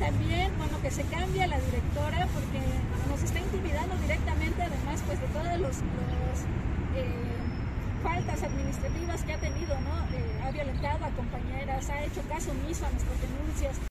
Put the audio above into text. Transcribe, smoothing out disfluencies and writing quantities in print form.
también, bueno, que se cambie a la directora porque nos está intimidando directamente, además pues de todas los faltas administrativas que ha tenido, ¿no? Ha violentado a compañeras, ha hecho caso omiso a nuestras denuncias.